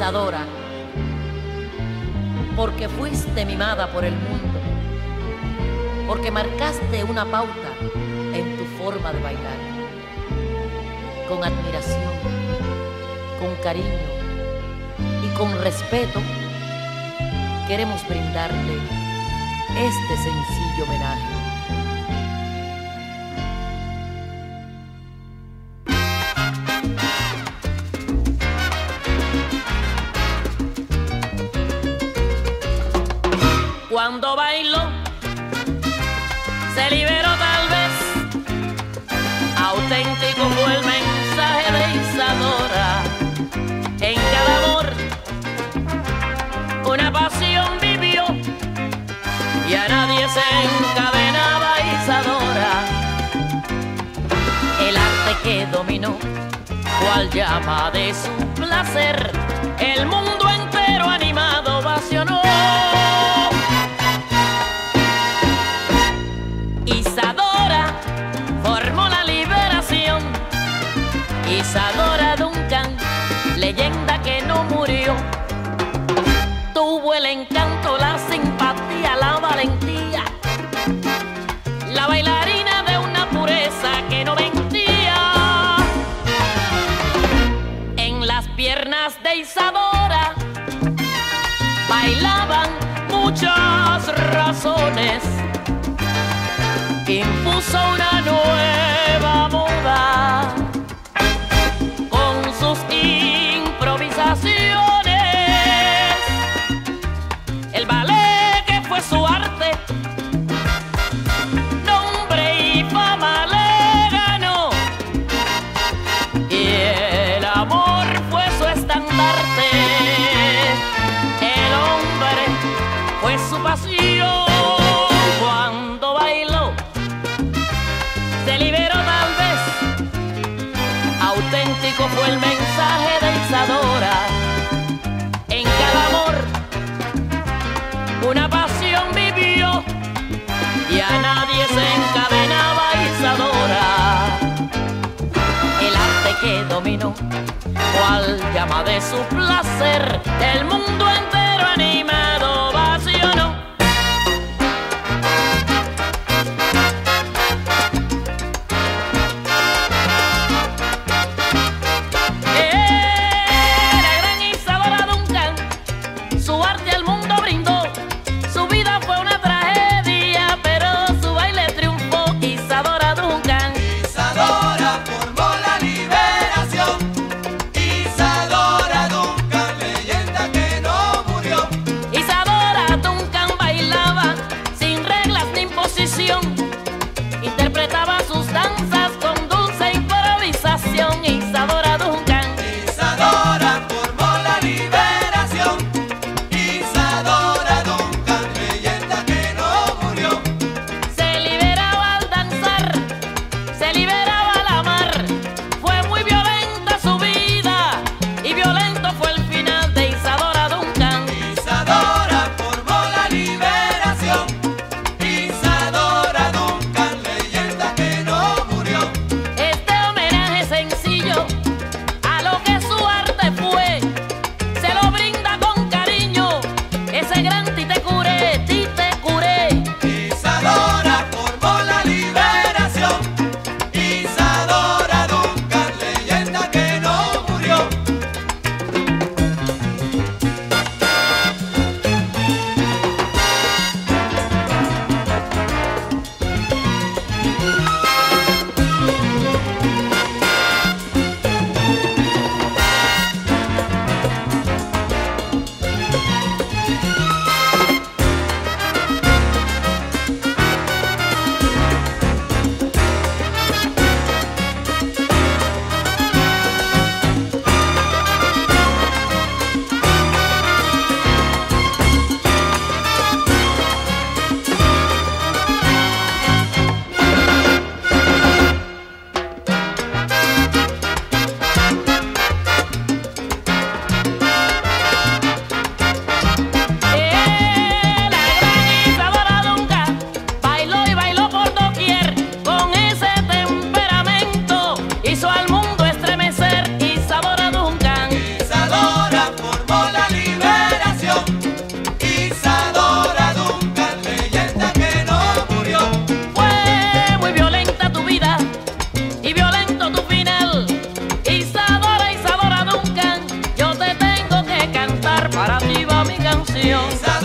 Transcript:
Isadora, porque fuiste mimada por el mundo, porque marcaste una pauta en tu forma de bailar. Con admiración, con cariño y con respeto, queremos brindarte este sencillo homenaje. Cuando bailó, se liberó tal vez, auténtico fue el mensaje de Isadora. En cada amor, una pasión vivió y a nadie se encadenaba Isadora. El arte que dominó, cual llama de su placer, el mundo entero animado ovacionó. Isadora formó la liberación. Isadora Duncan, leyenda que no murió. Tuvo el encanto, la simpatía, la valentía, la bailarina de una pureza que no mentía. En las piernas de Isadora bailaban muchas razones. Impuso una nueva moda con sus improvisaciones. El ballet, que fue su arte, nombre y fama le ganó, y el amor fue su estandarte. El hombre fue su pasión. Cuando bailó, se liberó tal vez, auténtico fue el mensaje de Isadora. En cada amor, una pasión vivió y a nadie se encadenaba Isadora. El arte que dominó, cual llama de su placer, el mundo entero animado ovacionó. Interpretaba sus danzas con dulce improvisación. Isadora Duncan. Isadora formó la liberación. Isadora Duncan, leyenda que no murió. Se liberaba al danzar, se liberaba al amar. Fue muy violenta su vida y violento fue el final de Isadora Duncan. Isadora formó la liberación. Isadora Duncan, leyenda que no murió. Este homenaje sencillo a lo que su arte fue, se lo brinda con cariño ese gran Tite Curé, Tite Curé. Isadora formó la liberación. Isadora Duncan, leyenda que no murió. liberación.